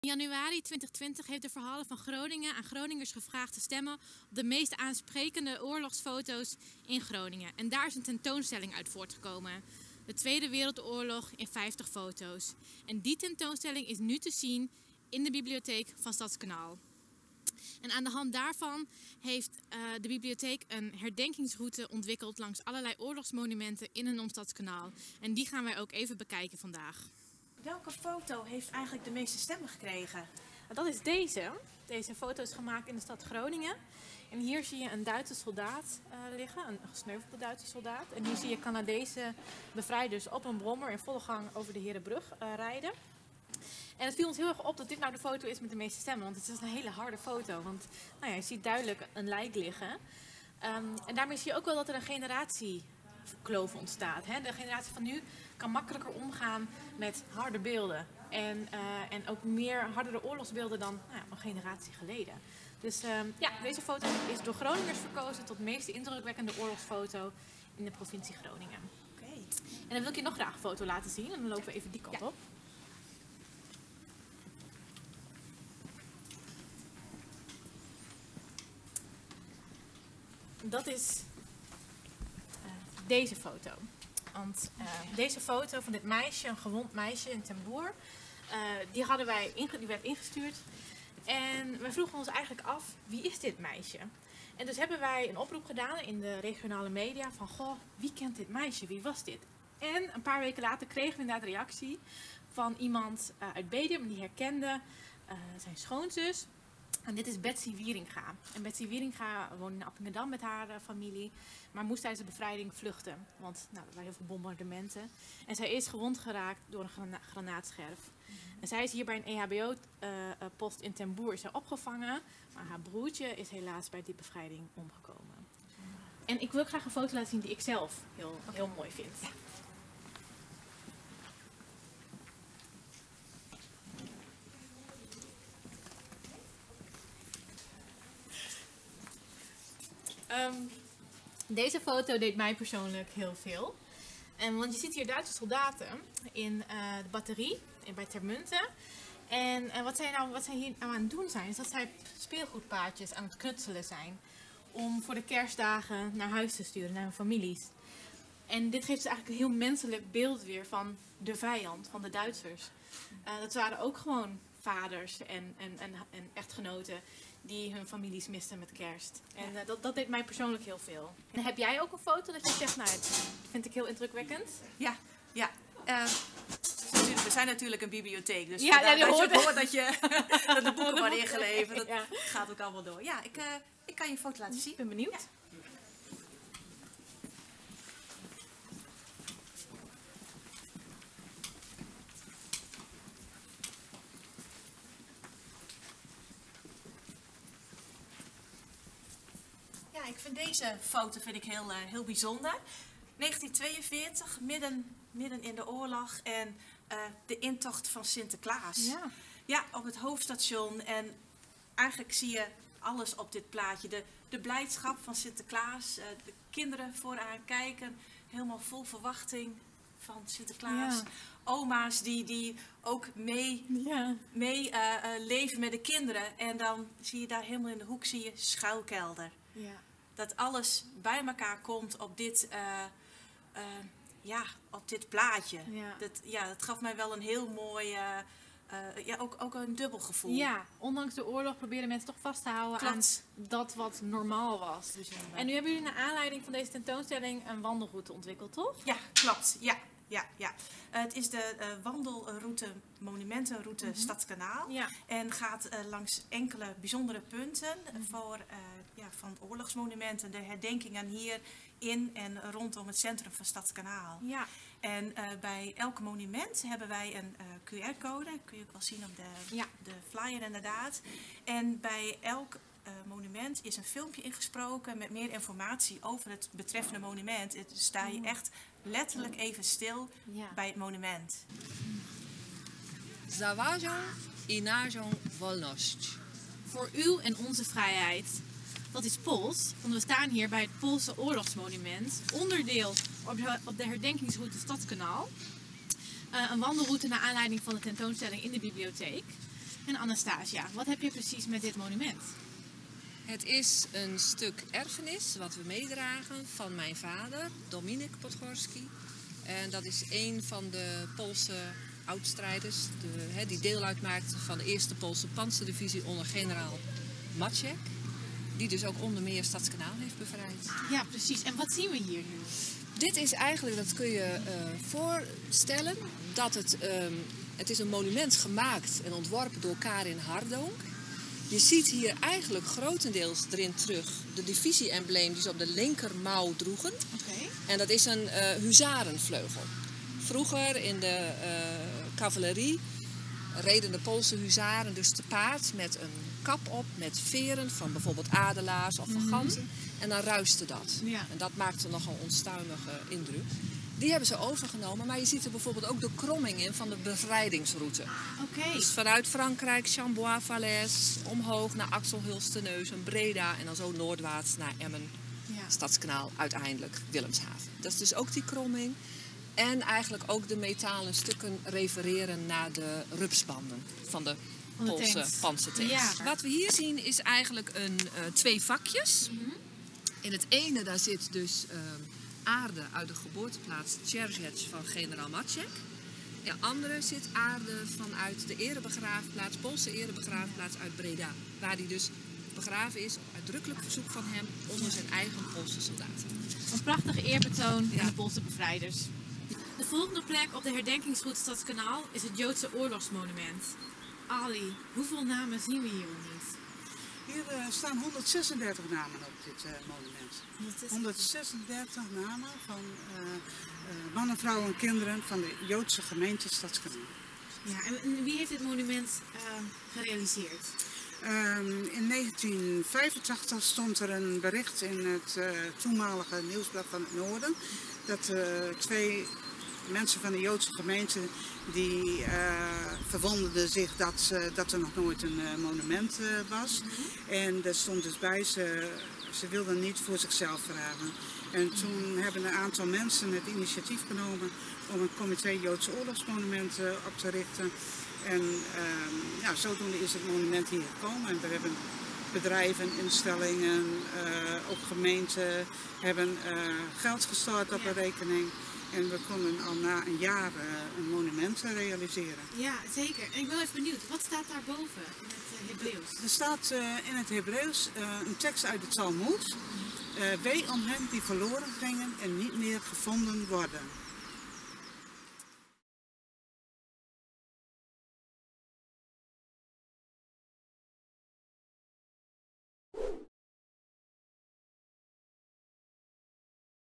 januari 2020 heeft de Verhalen van Groningen aan Groningers gevraagd te stemmen op de meest aansprekende oorlogsfoto's in Groningen. En daar is een tentoonstelling uit voortgekomen. De Tweede Wereldoorlog in 50 foto's. En die tentoonstelling is nu te zien in de bibliotheek van Stadskanaal. En aan de hand daarvan heeft de bibliotheek een herdenkingsroute ontwikkeld langs allerlei oorlogsmonumenten in en om Stadskanaal. En die gaan wij ook even bekijken vandaag. Welke foto heeft eigenlijk de meeste stemmen gekregen? Dat is deze. Deze foto is gemaakt in de stad Groningen. En hier zie je een Duitse soldaat liggen, een gesneuvelde Duitse soldaat. En hier zie je Canadese bevrijders op een brommer in volle gang over de Herenbrug rijden. En het viel ons heel erg op dat dit nou de foto is met de meeste stemmen. Want het is een hele harde foto. Want nou ja, je ziet duidelijk een lijk liggen. En daarmee zie je ook wel dat er een generatiekloof ontstaat. Hè? De generatie van nu kan makkelijker omgaan met harde beelden. En ook meer hardere oorlogsbeelden dan een generatie geleden. Dus ja, deze foto is door Groningers verkozen tot meest indrukwekkende oorlogsfoto in de provincie Groningen. Oké. En dan wil ik je nog graag een foto laten zien. En dan lopen we even die kant op. Dat is deze foto. Want deze foto van dit meisje, een gewond meisje in Ten Boer, die werd ingestuurd. En we vroegen ons eigenlijk af, wie is dit meisje? En dus hebben wij een oproep gedaan in de regionale media van, goh, wie kent dit meisje? Wie was dit? En een paar weken later kregen we inderdaad reactie van iemand uit Bedum, die herkende zijn schoonzus. En dit is Betsy Wieringa. En Betsy Wieringa woonde in Appingedam met haar familie, maar moest tijdens de bevrijding vluchten. Want er waren heel veel bombardementen. En zij is gewond geraakt door een granaatscherf. En zij is hier bij een EHBO-post in Ten Boer opgevangen. Maar haar broertje is helaas bij die bevrijding omgekomen. En ik wil graag een foto laten zien die ik zelf heel mooi vind. Ja. Deze foto deed mij persoonlijk heel veel. Want je ziet hier Duitse soldaten in de batterie bij Termunten. En wat zij hier aan het doen zijn, is dat zij speelgoedpaardjes aan het knutselen zijn. Om voor de kerstdagen naar huis te sturen, naar hun families. En dit geeft dus eigenlijk een heel menselijk beeld weer van de vijand, van de Duitsers. Dat waren ook gewoon vaders en echtgenoten die hun families misten met kerst. En dat deed mij persoonlijk heel veel. En heb jij ook een foto dat je zegt, nou, dat vind ik heel indrukwekkend? Ja. We zijn natuurlijk een bibliotheek, dus ja, dat je hoort dat de boeken worden ingeleverd. Dat gaat ook allemaal door. Ja, ik kan je een foto laten zien. Ik ben benieuwd. Ja. Ja, ik vind deze foto heel bijzonder. 1942, midden in de oorlog en de intocht van Sinterklaas. Ja, op het hoofdstation. En eigenlijk zie je alles op dit plaatje. De blijdschap van Sinterklaas, de kinderen vooraan kijken, helemaal vol verwachting van Sinterklaas. Ja. Oma's die ook mee leven met de kinderen. En dan zie je daar helemaal in de hoek schuilkelder. Ja. Dat alles bij elkaar komt op dit plaatje. Ja. Dat gaf mij wel een heel mooi, ook een dubbel gevoel. Ja, ondanks de oorlog proberen mensen toch vast te houden aan dat wat normaal was. En nu hebben jullie naar aanleiding van deze tentoonstelling een wandelroute ontwikkeld, toch? Ja, klopt. Ja. Het is de wandelroute, monumentenroute Stadskanaal. Ja. En gaat langs enkele bijzondere punten van oorlogsmonumenten, de herdenkingen hier in en rondom het centrum van Stadskanaal. Ja. En bij elk monument hebben wij een QR-code, kun je ook wel zien op de flyer inderdaad. En bij elk monument is een filmpje ingesproken met meer informatie over het betreffende monument. Dus sta je echt letterlijk even stil bij het monument. Zaważą i naszą wolność. Voor uw en onze vrijheid. Dat is Pools, want we staan hier bij het Poolse oorlogsmonument, onderdeel op de herdenkingsroute Stadskanaal. Een wandelroute naar aanleiding van de tentoonstelling in de bibliotheek. En Anastasia, wat heb je precies met dit monument? Het is een stuk erfenis wat we meedragen van mijn vader, Dominik Podgorski. En dat is een van de Poolse oudstrijders die deel uitmaakte van de eerste Poolse panzerdivisie onder generaal Maciek. Die dus ook onder meer Stadskanaal heeft bevrijd. Ja, precies. En wat zien we hier nu? Dit is eigenlijk, dat kun je voorstellen, dat het is een monument gemaakt en ontworpen door Karin Hardonk. Je ziet hier eigenlijk grotendeels erin terug de divisie-embleem die ze op de linkermouw droegen. Okay. En dat is een huzarenvleugel. Vroeger in de cavalerie reden de Poolse huzaren dus te paard met een kap op met veren van bijvoorbeeld adelaars of van ganzen. En dan ruiste dat. Ja. En dat maakte nogal een onstuimige indruk. Die hebben ze overgenomen, maar je ziet er bijvoorbeeld ook de kromming in van de bevrijdingsroute. Okay. Dus vanuit Frankrijk, Chambois-Falaise, omhoog naar Axel-Hulsteneuzen, Breda en dan zo noordwaarts naar Emmen, Stadskanaal, uiteindelijk Wilhelmshaven. Dat is dus ook die kromming. En eigenlijk ook de metalen stukken refereren naar de rupsbanden van de Poolse panzertanks. Ja. Wat we hier zien is eigenlijk twee vakjes. In het ene daar zit dus aarde uit de geboorteplaats Czerżec van generaal Maciek. In het andere zit aarde vanuit de erebegraafplaats, Poolse erebegraafplaats uit Breda. Waar hij dus begraven is, op uitdrukkelijk verzoek van hem, onder zijn eigen Poolse soldaten. Een prachtige eerbetoon aan de Poolse bevrijders. De volgende plek op de herdenkingsroute Stadskanaal is het Joodse oorlogsmonument. Ali, hoeveel namen zien we hier niet? Hier staan 136 namen op dit monument. 136 namen van mannen, vrouwen en kinderen van de Joodse gemeente Stadskanaal. Ja, en wie heeft dit monument gerealiseerd? In 1985 stond er een bericht in het toenmalige Nieuwsblad van het Noorden dat twee mensen van de Joodse gemeente die verwonderden zich dat er nog nooit een monument was. En daar stond dus bij, ze wilden niet voor zichzelf vragen. En toen hebben een aantal mensen het initiatief genomen om een comité Joodse oorlogsmonumenten op te richten. En zodoende is het monument hier gekomen. En we hebben bedrijven, instellingen, ook gemeenten hebben geld gestort op een rekening. En we konden al na een jaar een monument realiseren. Ja, zeker. En ik ben even benieuwd, wat staat daarboven in het Hebreeuws? Er staat in het Hebreeuws een tekst uit de Talmoed. Wee om hen die verloren gingen en niet meer gevonden worden.